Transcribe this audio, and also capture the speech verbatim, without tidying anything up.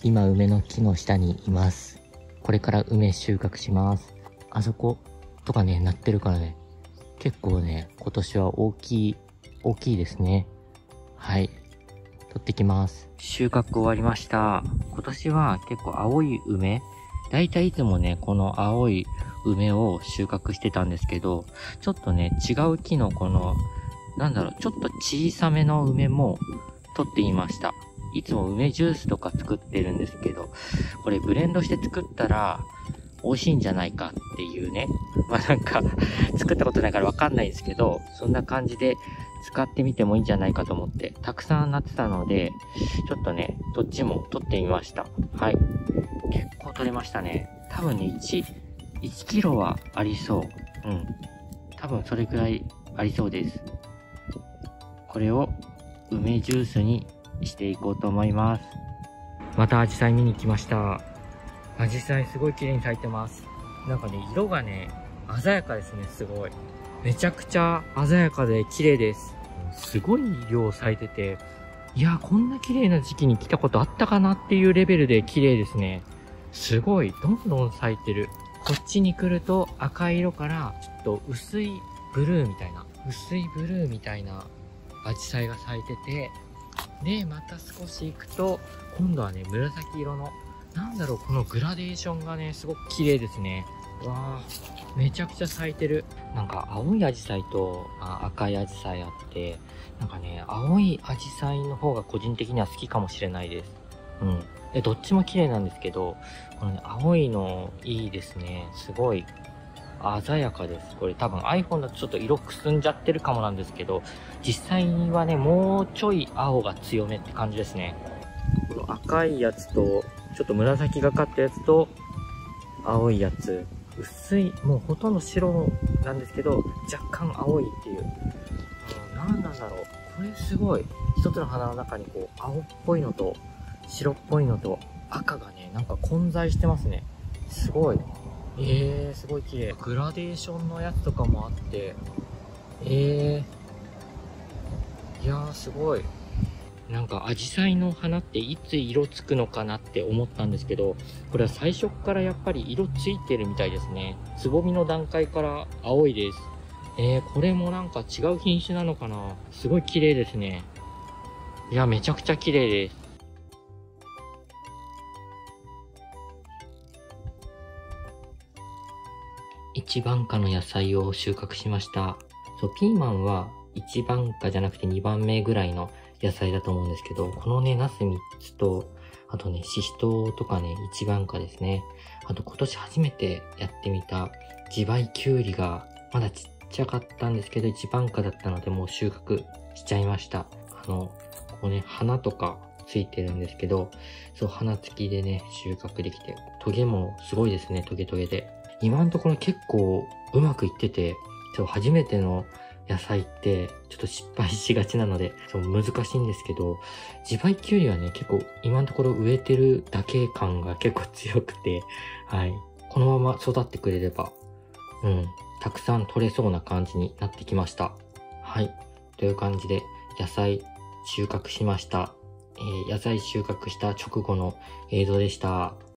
今梅の木の下にいます。これから梅収穫します。あそことかね、なってるからね、結構ね、今年は大きい、大きいですね。はい。取ってきます。収穫終わりました。今年は結構青い梅、だいたいいつもね、この青い梅を収穫してたんですけど、ちょっとね、違う木のこの、なんだろう、ちょっと小さめの梅も取っていました。いつも梅ジュースとか作ってるんですけど、これブレンドして作ったら美味しいんじゃないかっていうね。まあなんか、作ったことないからわかんないですけど、そんな感じで使ってみてもいいんじゃないかと思って、たくさんなってたので、ちょっとね、どっちも取ってみました。はい。結構取れましたね。多分ね、1、いちキロはありそう。うん。多分それくらいありそうです。これを梅ジュースにしていこうと思います。またアジサイ見に来ました。アジサイすごい綺麗に咲いてます。なんかね、色がね、鮮やかですね、すごい。めちゃくちゃ鮮やかで綺麗です。すごい量咲いてて、いや、こんな綺麗な時期に来たことあったかなっていうレベルで綺麗ですね。すごい、どんどん咲いてる。こっちに来ると赤い色からちょっと薄いブルーみたいな、薄いブルーみたいなアジサイが咲いてて、で、また少し行くと、今度はね、紫色の、なんだろう、このグラデーションがね、すごく綺麗ですね。わー、めちゃくちゃ咲いてる。なんか、青いアジサイとあ赤いアジサイあって、なんかね、青いアジサイの方が個人的には好きかもしれないです。うん。で、どっちも綺麗なんですけど、このね、青いのいいですね。すごい鮮やかです。これ多分 iPhone だとちょっと色くすんじゃってるかもなんですけど、実際はね、もうちょい青が強めって感じですね。この赤いやつと、ちょっと紫がかったやつと、青いやつ。薄い、もうほとんど白なんですけど、若干青いっていう。何なんだろう。これすごい。一つの花の中にこう、青っぽいのと、白っぽいのと、赤がね、なんか混在してますね。すごい。えー、すごい綺麗。グラデーションのやつとかもあって、えー、いやーすごい。なんかアジサイの花っていつ色つくのかなって思ったんですけど、これは最初からやっぱり色ついてるみたいですね。つぼみの段階から青いです。えー、これもなんか違う品種なのかな。すごい綺麗ですね。いや、めちゃくちゃ綺麗です。一番花の野菜を収穫しました。そう、ピーマンは一番花じゃなくて二番目ぐらいの野菜だと思うんですけど、このね、ナスみっつと、あとね、シシトウとかね、一番花ですね。あと今年初めてやってみた自培キュウリが、まだちっちゃかったんですけど、一番花だったのでもう収穫しちゃいました。あの、ここね、花とかついてるんですけど、そう、花付きでね、収穫できて、トゲもすごいですね、トゲトゲで。今のところ結構うまくいってて、そう、初めての野菜ってちょっと失敗しがちなので、そう難しいんですけど、自培キュウリはね、結構今のところ植えてるだけ感が結構強くて、はい。このまま育ってくれれば、うん、たくさん取れそうな感じになってきました。はい。という感じで、野菜収穫しました。えー、野菜収穫した直後の映像でした。